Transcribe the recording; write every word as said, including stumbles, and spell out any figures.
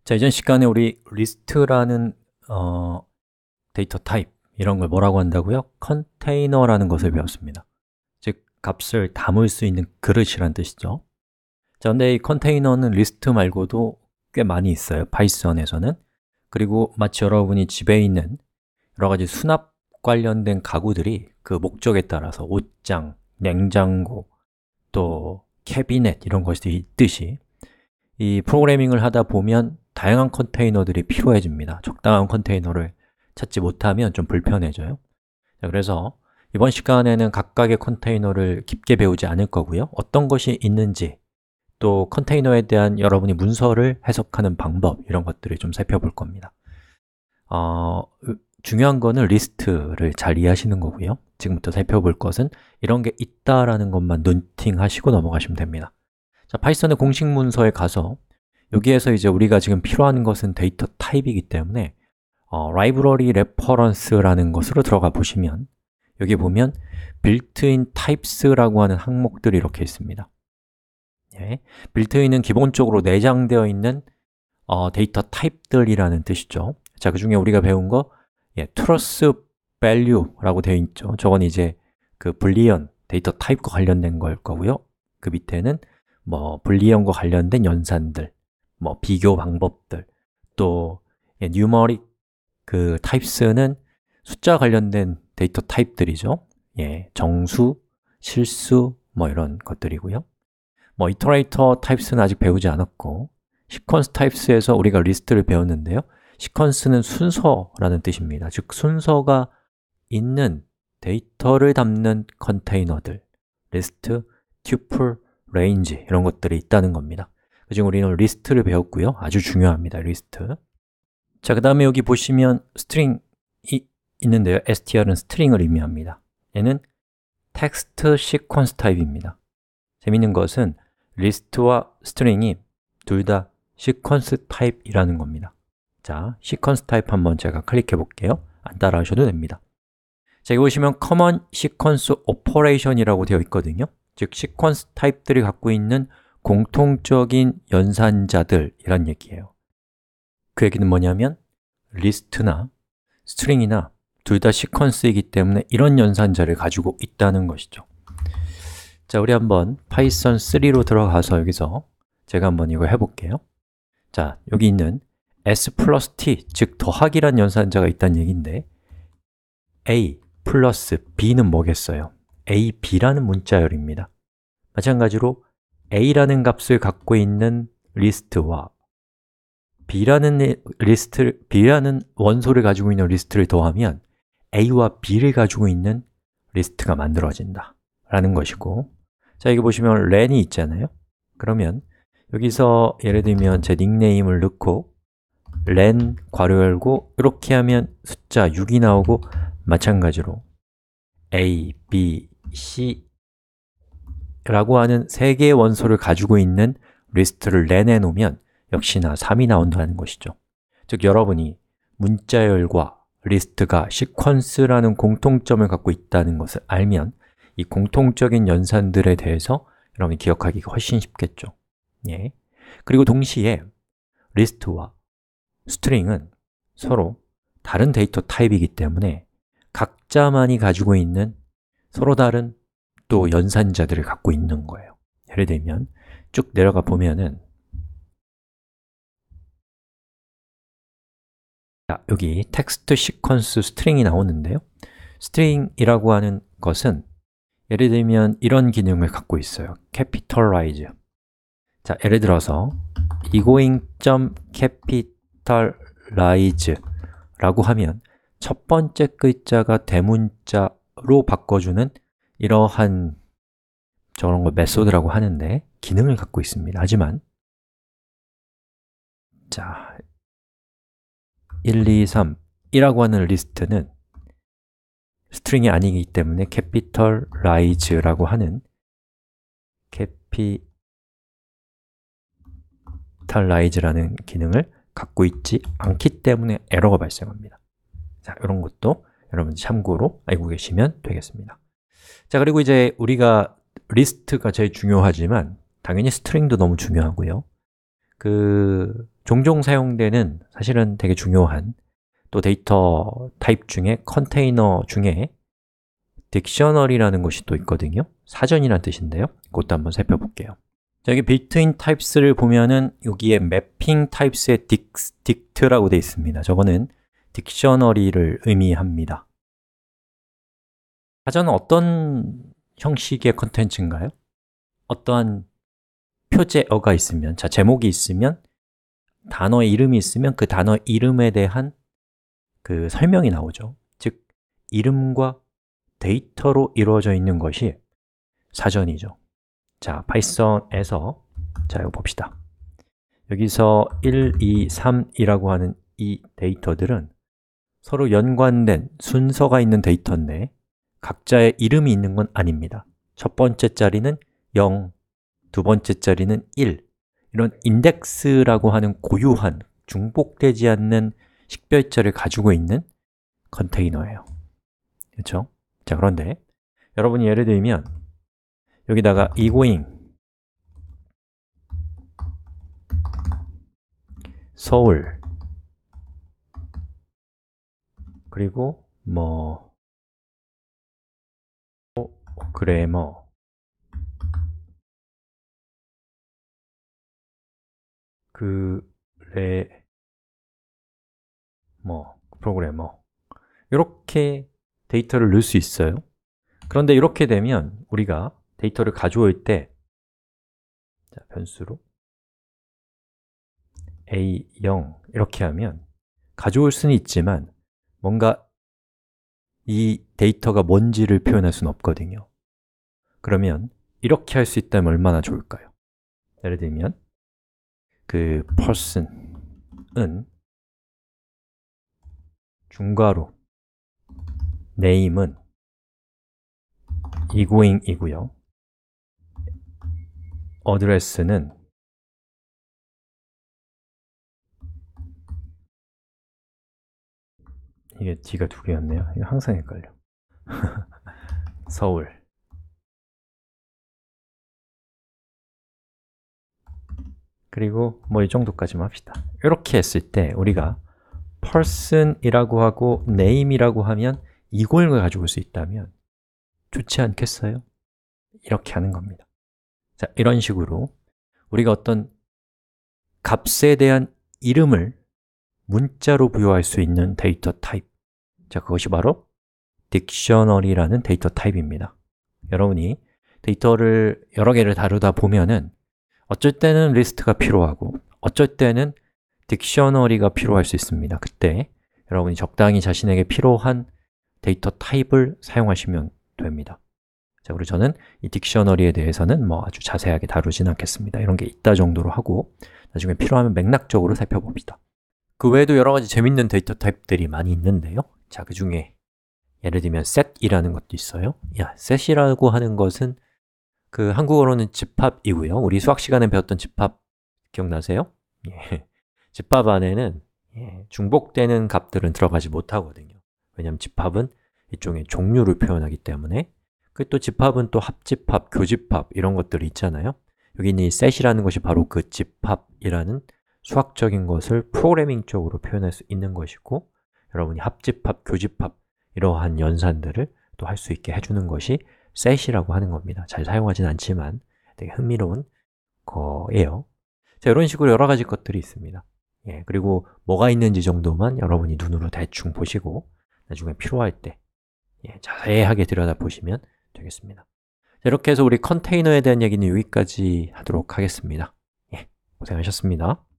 자, 이전 시간에 우리 리스트라는 어, 데이터 타입 이런 걸 뭐라고 한다고요? 컨테이너라는 것을 배웠습니다. 즉, 값을 담을 수 있는 그릇이란 뜻이죠. 자, 근데 이 컨테이너는 리스트 말고도 꽤 많이 있어요, 파이썬에서는. 그리고 마치 여러분이 집에 있는 여러 가지 수납 관련된 가구들이 그 목적에 따라서 옷장, 냉장고, 또 캐비넷 이런 것이 있듯이 이 프로그래밍을 하다 보면 다양한 컨테이너들이 필요해집니다. 적당한 컨테이너를 찾지 못하면 좀 불편해져요. 자, 그래서 이번 시간에는 각각의 컨테이너를 깊게 배우지 않을 거고요. 어떤 것이 있는지, 또 컨테이너에 대한 여러분이 문서를 해석하는 방법, 이런 것들을 좀 살펴볼 겁니다. 어, 중요한 거는 리스트를 잘 이해하시는 거고요. 지금부터 살펴볼 것은 이런 게 있다라는 것만 눈팅하시고 넘어가시면 됩니다. 자, 파이썬의 공식 문서에 가서 여기에서 이제 우리가 지금 필요한 것은 데이터 타입이기 때문에 어, 라이브러리 레퍼런스라는 것으로 들어가 보시면 여기 보면 built-in types라고 하는 항목들이 이렇게 있습니다. 예, built-in은 기본적으로 내장되어 있는 어, 데이터 타입들이라는 뜻이죠. 자, 그 중에 우리가 배운 거 예, truth value라고 되어 있죠. 저건 이제 그 불리언 데이터 타입과 관련된 걸 거고요. 그 밑에는 뭐 불리언과 관련된 연산들, 뭐 비교 방법들, 또 예, numeric 그 types는 숫자 관련된 데이터 타입들이죠. 예, 정수, 실수 뭐 이런 것들이고요. 뭐 iterator types는 아직 배우지 않았고 sequence types에서 우리가 리스트를 배웠는데요. sequence는 순서라는 뜻입니다. 즉 순서가 있는 데이터를 담는 컨테이너들, 리스트, tuple, range 이런 것들이 있다는 겁니다. 그중 우리는 리스트를 배웠고요. 아주 중요합니다. 리스트. 자, 그 다음에 여기 보시면 string이 있는데요. str은 string을 의미합니다. 얘는 text sequence 타입입니다. 재밌는 것은 리스트와 string이 둘 다 sequence 타입이라는 겁니다. 자, sequence 타입 한번 제가 클릭해 볼게요. 안 따라하셔도 됩니다. 자, 여기 보시면 common sequence operation이라고 되어 있거든요. 즉, sequence 타입들이 갖고 있는 공통적인 연산자들이란 얘기예요. 그 얘기는 뭐냐면 리스트나 스트링이나 둘 다 시퀀스이기 때문에 이런 연산자를 가지고 있다는 것이죠. 자, 우리 한번 파이썬 쓰리로 들어가서 여기서 제가 한번 이거 해볼게요. 자, 여기 있는 s 플러스 t, 즉 더하기란 연산자가 있다는 얘기인데 a 플러스 b는 뭐겠어요? a, b라는 문자열입니다. 마찬가지로 a라는 값을 갖고 있는 리스트와 b라는 리스트, b라는 원소를 가지고 있는 리스트를 더하면 a와 b를 가지고 있는 리스트가 만들어진다 라는 것이고, 자, 여기 보시면 len이 있잖아요. 그러면 여기서 예를 들면 제 닉네임을 넣고 len 괄호 열고 이렇게 하면 숫자 육이 나오고, 마찬가지로 a, b, c 라고 하는 세 개의 원소를 가지고 있는 리스트를 len에 놓으면 역시나 삼이 나온다는 것이죠. 즉, 여러분이 문자열과 리스트가 시퀀스라는 공통점을 갖고 있다는 것을 알면 이 공통적인 연산들에 대해서 여러분이 기억하기가 훨씬 쉽겠죠. 예. 그리고 동시에 리스트와 스트링은 서로 다른 데이터 타입이기 때문에 각자만이 가지고 있는 서로 다른 또 연산자들을 갖고 있는 거예요. 예를 들면 쭉 내려가 보면은 자, 여기 텍스트 시퀀스 스트링이 나오는데요. 스트링이라고 하는 것은 예를 들면 이런 기능을 갖고 있어요. capitalize. 자, 예를 들어서 egoing.capitalize 라고 하면 첫 번째 글자가 대문자로 바꿔주는 이러한 저런 걸 메소드라고 하는데 기능을 갖고 있습니다. 하지만 자, 일, 이, 삼 이라고 하는 리스트는 스트링이 아니기 때문에 capitalize라고 하는 capitalize라는 기능을 갖고 있지 않기 때문에 에러가 발생합니다. 자, 이런 것도 여러분 참고로 알고 계시면 되겠습니다. 자, 그리고 이제 우리가 리스트가 제일 중요하지만 당연히 스트링도 너무 중요하고요. 그 종종 사용되는 사실은 되게 중요한 또 데이터 타입 중에 컨테이너 중에 딕셔너리라는 것이 또 있거든요. 사전이란 뜻인데요. 그것도 한번 살펴볼게요. 자, 여기 built-in types를 보면은 여기에 mapping types의 dict라고 되어 있습니다. 저거는 딕셔너리를 의미합니다. 사전은 어떤 형식의 컨텐츠인가요? 어떠한 표제어가 있으면, 자, 제목이 있으면, 단어의 이름이 있으면 그 단어 이름에 대한 그 설명이 나오죠. 즉, 이름과 데이터로 이루어져 있는 것이 사전이죠. 자, 파이썬에서 자, 이거 봅시다. 여기서 일, 이, 삼이라고 하는 이 데이터들은 서로 연관된 순서가 있는 데이터인데 각자의 이름이 있는 건 아닙니다. 첫 번째 자리는 영, 두 번째 자리는 일, 이런 인덱스라고 하는 고유한, 중복되지 않는 식별자를 가지고 있는 컨테이너예요. 그렇죠? 자, 그런데 여러분이 예를 들면 여기다가 egoing 서울 그리고 뭐 그래머 그래 뭐 프로그래머 이렇게 데이터를 넣을 수 있어요. 그런데 이렇게 되면 우리가 데이터를 가져올 때 자, 변수로 에이 영 이렇게 하면 가져올 수는 있지만 뭔가 이 데이터가 뭔지를 표현할 수는 없거든요. 그러면 이렇게 할 수 있다면 얼마나 좋을까요? 예를 들면 그 person은 중괄호 name은 egoing이고요. address는 이게 D가 두 개였네요. 이거 항상 헷갈려. 서울 그리고 뭐 이 정도까지만 합시다. 이렇게 했을 때 우리가 person이라고 하고 name이라고 하면 이걸 가지고 올 수 있다면 좋지 않겠어요? 이렇게 하는 겁니다. 자, 이런 식으로 우리가 어떤 값에 대한 이름을 문자로 부여할 수 있는 데이터 타입, 자, 그것이 바로 딕셔너리라는 데이터 타입입니다. 여러분이 데이터를 여러 개를 다루다 보면은 어쩔 때는 리스트가 필요하고 어쩔 때는 딕셔너리가 필요할 수 있습니다. 그때 여러분이 적당히 자신에게 필요한 데이터 타입을 사용하시면 됩니다. 자, 그리고 저는 이 딕셔너리에 대해서는 뭐 아주 자세하게 다루진 않겠습니다. 이런 게 있다 정도로 하고 나중에 필요하면 맥락적으로 살펴봅시다. 그 외에도 여러 가지 재밌는 데이터 타입들이 많이 있는데요. 자, 그 중에 예를 들면 set이라는 것도 있어요. 야, set이라고 하는 것은 그 한국어로는 집합이고요. 우리 수학 시간에 배웠던 집합 기억나세요? 예. 집합 안에는 예, 중복되는 값들은 들어가지 못하거든요. 왜냐하면 집합은 일종의 종류를 표현하기 때문에 그 또 집합은 또 합집합, 교집합 이런 것들이 있잖아요. 여기 있는 이 set이라는 것이 바로 그 집합이라는 수학적인 것을 프로그래밍적으로 표현할 수 있는 것이고 여러분이 합집합, 교집합 이러한 연산들을 또 할 수 있게 해주는 것이 set이라고 하는 겁니다. 잘 사용하진 않지만 되게 흥미로운 거예요. 자, 이런 식으로 여러 가지 것들이 있습니다. 예, 그리고 뭐가 있는지 정도만 여러분이 눈으로 대충 보시고 나중에 필요할 때 예, 자세하게 들여다보시면 되겠습니다. 자, 이렇게 해서 우리 컨테이너에 대한 얘기는 여기까지 하도록 하겠습니다. 예, 고생하셨습니다.